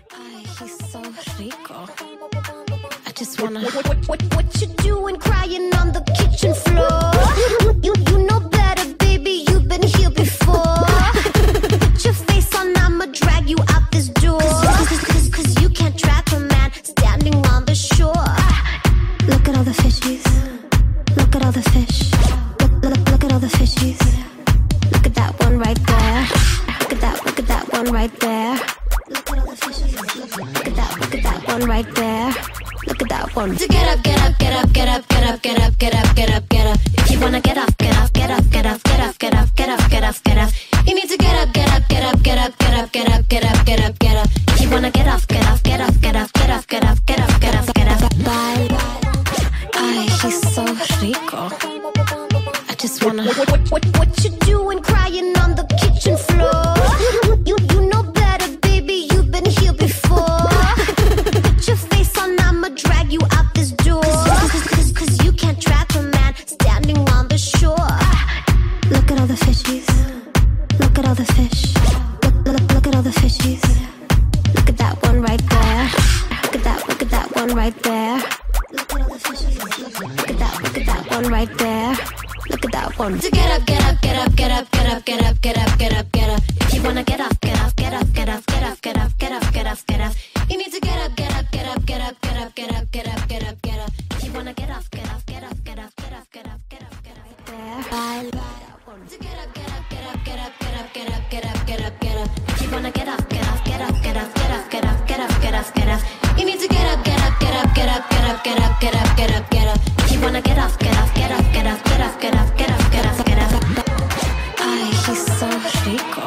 Ay, he's so rico. I just wanna. What you doing, crying on the kitchen floor? You know better, baby. You've been here before. Put your face on, I'ma drag you out this door. Cause you can't trap a man standing on the shore. Look at all the fishies. Look at all the fish. Look at all the fishies. Look at that one right there. Look at that one right there. Look at all the fishes. Look at that one right there. Look at that one. So get up, get up, get up, get up, get up, get up, get up, get up, get up. If you wanna get up, get up, get up, get up, get up, get up, get up, get up, get up. You need to get up, get up, get up, get up, get up, get up, get up, get up, get up. If you wanna get up, get up, get up, get up, get up, get up, get up, get up, get up. Bye. Ay, he's so rico. I just wanna. What you doing, crying on the kitchen floor? You know better, baby. You've been here before. Put your face on, I'ma drag you out this door. Cause you can't trap a man standing on the shore. Look at all the fishies. Look at all the fish. Look at all the fishies. Look at that one right there. Look at that one right there. Look at all the fishies. Look at that one right there. Look at that one. So get up, get up, get up, get up, get up, get up, get up, get up, get up. If you wanna get up, get up, get up, get up, get up, get up, get up, get up, get up. You need to get up, get up, get up, get up, get up, get up, get up, get up, get up. If you wanna get up, get up, get up, get up, get up, get up, get up, get up. There. So get up, get up, get up, get up, get up, get up, get up, get up, get up. If you wanna get up, get up, get up, get up, get up, get up, get up, get up, get up. You need to get up, get up, get up, get up, get up, get up, get up, get up, get up. If you wanna get up, get up, get up, get up, get up, get up, get up, get up, get up. Ay, he's so rico.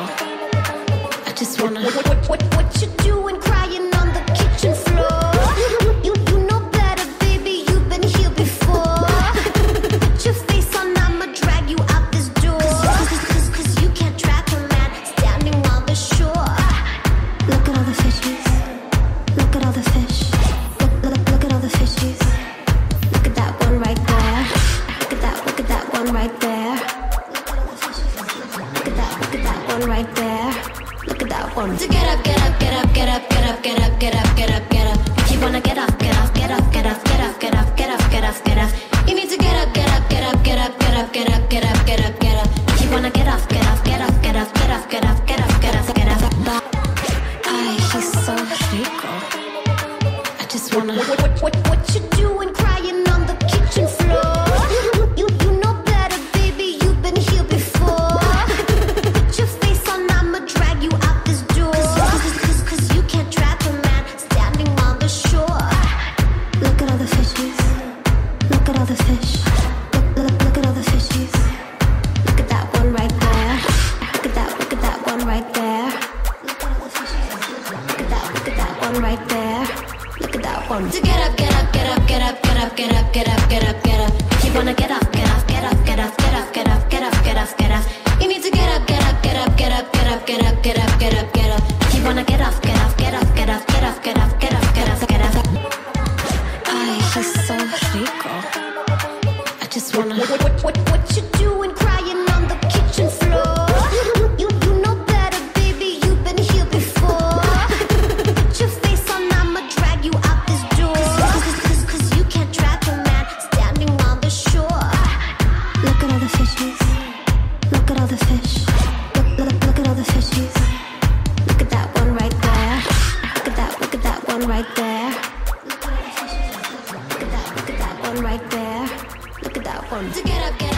I just wanna. What you doing, crying on the kitchen floor? You know better, baby. You've been here before. Put your face on, I'ma drag you out this door. Cause you can't trap a man standing on the shore. Look at all the fishies. Look at all the fish. Look at all the fishies. Look at that one right there. Look at that one right there. Look at all the fishies. Look at that one right there. Look at that one. So get up, get up, get up, get up, get up, get up, get up, get up, get up. If you wanna get up, get up, get up, get up, get up, get up, get up, get up, get up. You need to get up, get up, get up, get up, get up, get up, get up, get up, get up. If you wanna get up, get up, get up, get up, get up, get up, get up, get up, get up. Ay, he's so rico. I just wanna. What you doing, crying on the kitchen floor? You know better, baby. You've been here before. Put your face on, I'ma drag you out this door. Cause you can't trap a man standing on the shore. Look at all the fishies. Look at all the fish. Look at all the fishies. Look at that one right there. Look at that one right there. Look at all the fishies. Look at that one right there. Look at that one. So get up, get up, get up, get up, get up, get up, get up, get up, get up. If you wanna get up, get up, get up, get up, get up, get up, get up, get up, get up. You need to get up, get up, get up, get up, get up, get up, get up, get up, get up. If you wanna get up, get up, get up, get up, get up, get up, get up, get up, get up. Ay, he's so rico. I just wanna. What you doing, crying on the kitchen floor? You know better, baby. You've been here before. Put your face on, I'ma drag you out this door. Cause you can't trap a man standing on the shore. Look at all the fishies. Look at all the fish. Look at all the fishies. Look at that one right there. Look at that one right there. Look at all the fishies. Look at that one right there. Look at that one. So get up, get